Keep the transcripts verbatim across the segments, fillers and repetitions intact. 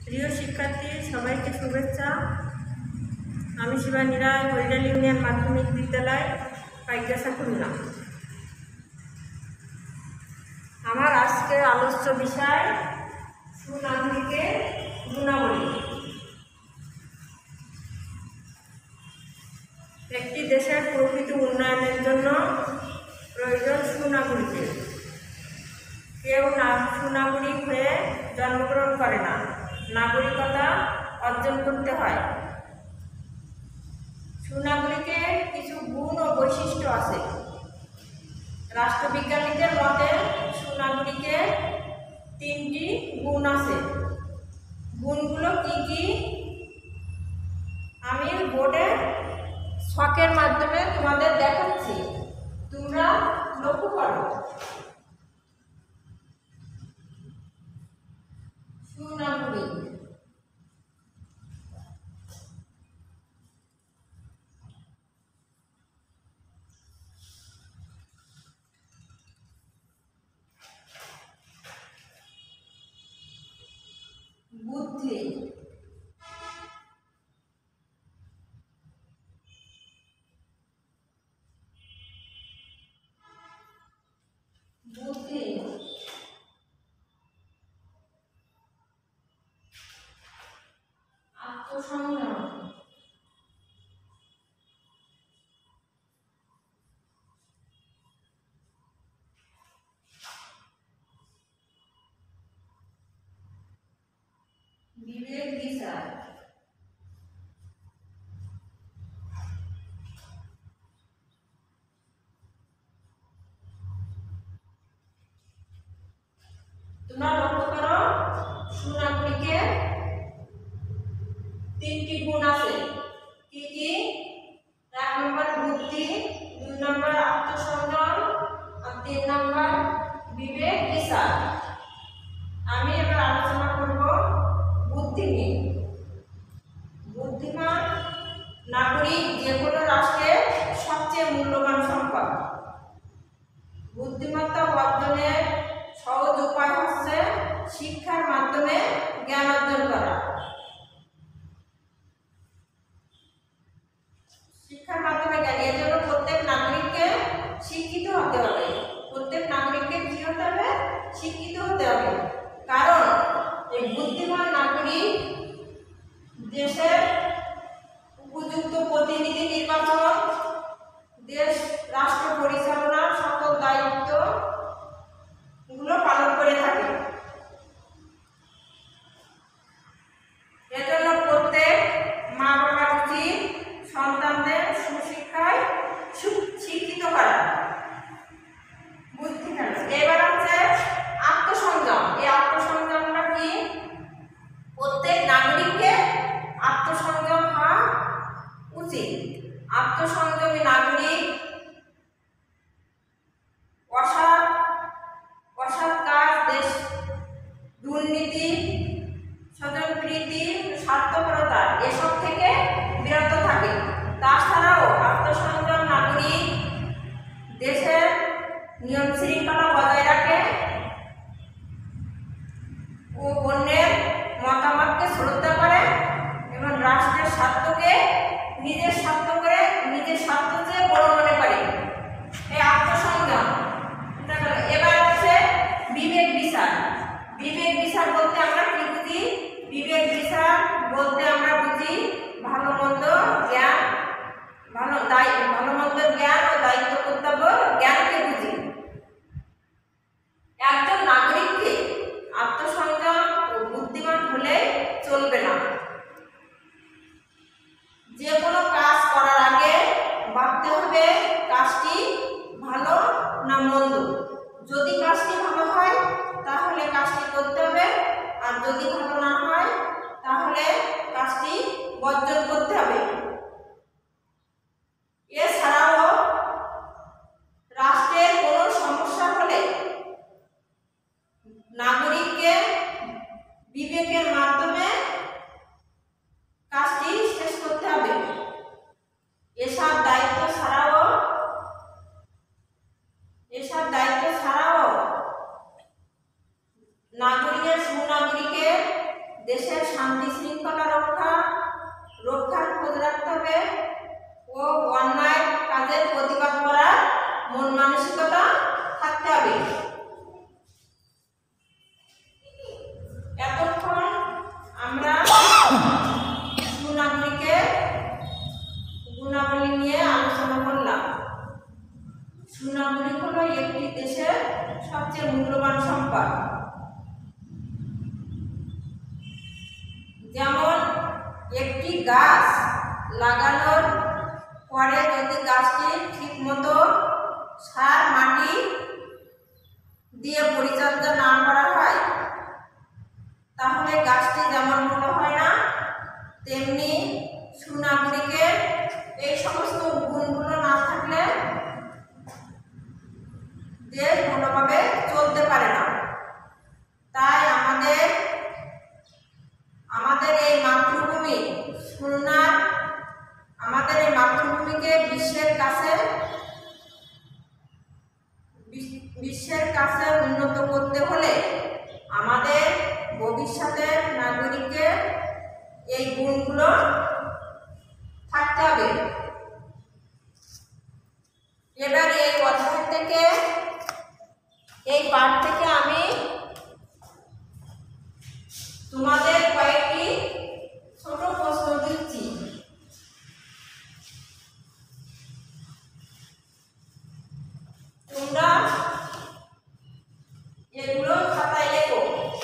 প্রিয় শিক্ষার্থী, সবাইকে শুভেচ্ছা। আমি শিবানী রায়, হরিডাল ইউনিয়ন মাধ্যমিক বিদ্যালয়, পাইকগাছা, খুলনা। আমার আজকের আলোচ্য বিষয় সুনাগরিকের গুণাবলী। একটি দেশের প্রকৃত উন্নয়নের জন্য প্রয়োজন সুনাগরিকের। কেউ না সুনাগরিক হয়ে জন্মগ্রহণ করে না, নাগরিকতা অর্জন করতে হয়। সুনাগরিকের কিছু গুণ ও বৈশিষ্ট্য আছে। রাষ্ট্রবিজ্ঞানীদের মতে সুনাগরিকের তিনটি গুণ আছে। গুণগুলো কি কি আমি বোর্ডে ছকের মাধ্যমে তোমাদের দেখাচ্ছি, তোমরা লক্ষ্য করো। সুনাগরিক বুদ্ধি, বুদ্ধি আত্মসংযম, বিবেক বিচার, তোমরা লক্ষ্য করো সুনাগরিকের তিনটি গুণ আছে। কি কি? এক নম্বর বুদ্ধি, দুই নম্বর আত্মসংযম, আর তিন নম্বর বিবেক বিচার। আমি এবার আলোচনা করব বুদ্ধি নিয়ে। বুদ্ধিমান নাগরিক যে কোনো রাষ্ট্রের সবচেয়ে মূল্যবান সম্পদ। বুদ্ধিমত্তা অর্জনের সহজ উপায় হচ্ছে শিক্ষার মাধ্যমে জ্ঞান অর্জন করা। শিক্ষার মাধ্যমে জ্ঞান, এর জন্য প্রত্যেক নাগরিককে শিক্ষিত হতে হবে। প্রত্যেক নাগরিককে কি হতে হবে? শিক্ষিত হতে হবে। কারণ এই বুদ্ধিমান নাগরিক দেশের উপযুক্ত প্রতিনিধি নির্বাচন, দেশ রাষ্ট্র পরিচালনার সকল দায়িত্ব গুলো পালন করে থাকে। এজন্য প্রত্যেক মা বাবার উচিত সন্তানদের সুশিক্ষায় শিক্ষিত করা। বুদ্ধি গেল। এবার হচ্ছে আত্মসংযম। এই আত্মসংযমটা কি? প্রত্যেক নাগরিককে আত্মসংযম হওয়া উচিত। আত্মসংযমী নাগরিক অসৎ অসৎ কাজ, দেশ দুর্নীতি, স্বজনপ্রীতি, স্বার্থপরতা এসব থেকে বিরত থাকে। তাছাড়াও আত্মসংযম নাগরিক দেশের নিয়ম শৃঙ্খলা বজায় রাখে ও অন্যের মতামতকে শ্রদ্ধা করে এবং রাষ্ট্রের স্বার্থকে নিজের স্বার্থ করে নিজের স্বার্থ চেয়ে বড় মনে করে। এই আত্মসংযম। এবার হচ্ছে বিবেক বিচার। বিবেক বিচার বলতে আমরা কি বুঝি? বিবেক বিচার বলতে আমরা বুঝি ভালো মন্দ জ্ঞান, ভালো দায় ভালো মন্দ জ্ঞান ও দায়িত্ব কর্তব্য জ্ঞানকে বুঝি। একজন নাগরিককে আত্মসংযম ও বুদ্ধিমান হলে চলবে না। যে কোনো কাজ করার আগে ভাবতে হবে কাজটি ভালো না মন্দ। যদি কাজটি ভালো হয় তাহলে কাজটি করতে হবে, আর যদি ভালো না হয় তাহলে কাজটি বর্জন করতে হবে। এছাড়াও রাষ্ট্রের কোনো সমস্যা হলে নাগরিককে বিবেকের মাধ্যমে কাজটি শেষ করতে হবে। এসব দায়িত্ব ছাড়াও এসব দায়িত্ব ছাড়াও নাগরিকের সুনাগরিকের দেশের লক্ষ্যের খোঁজ রাখতে হবে ও অন্যায় কাজের প্রতিবাদ করার মন মানসিকতা থাকতে হবে। এতক্ষণ আমরা সুনাগরিকের গুণাবলী নিয়ে আলোচনা করলাম। সুনাগরিক হলো একটি দেশের সবচেয়ে মূল্যবান সম্পদ। যেমন একটি গাছ লাগানোর পরে যদি গাছটি ঠিক মতো সার মাটি দিয়ে পরিচর্যা না করা হয় তাহলে গাছটি যেমন বড় হয় না, তেমনি সুনাগরিকের এই সমস্ত গুণগুলো না থাকলে দেশ ভালোভাবে চলতে পারে না। তাই আমাদের আমাদের এই মাতৃভূমি খুলনার আমাদের এই মাতৃভূমিকে বিশ্বের কাছে বিশ্বের কাছে উন্নত করতে হলে আমাদের ভবিষ্যতের নাগরিকের এই গুণগুলো থাকতে হবে। এবার এই অধ্যায় থেকে এই পাঠ থেকে আমি তোমাদের কয়েকটি ছোট প্রশ্ন দিচ্ছি। তোমরা এগুলো খাতায় লেখো।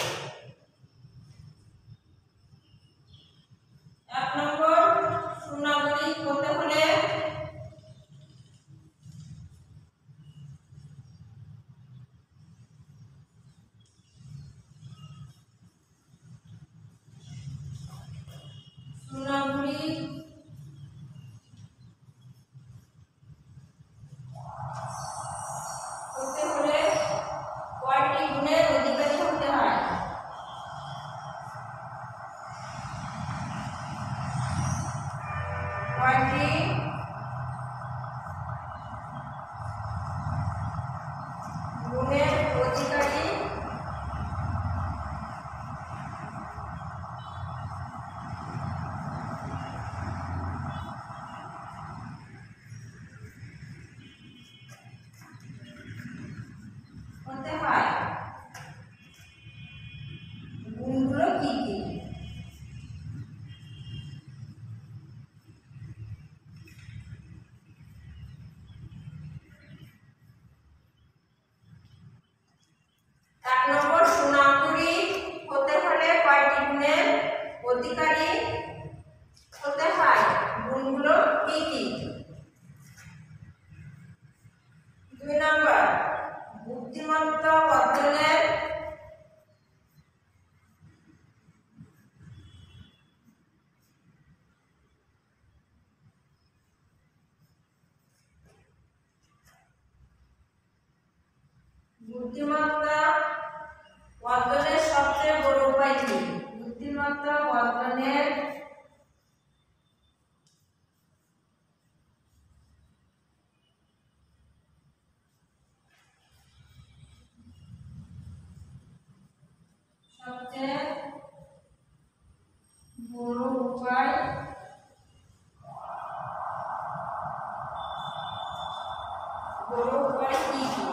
এক নম্বর, সুনাগরিক হতে হলে সুনাগরিক হতে হলে কয়টি গুণের অধিকারী হতে হয়? কয়টি গুণের অধিকারী হতে হয়? গুণগুলো কি কি? এক নম্বর, সুনাগরিক হতে হলে কয়টি গুণের অধিকারী হতে হয়? গুণগুলো কি কি? দুই নম্বর, বুদ্ধিমত্তা অর্জনের বুদ্ধিমত্তা অর্জনের সবচেয়ে বড় উপায় কি? বুদ্ধিমত্তা অর্জনের সবচেয়ে বড় উপায় বড় উপায় কি কি?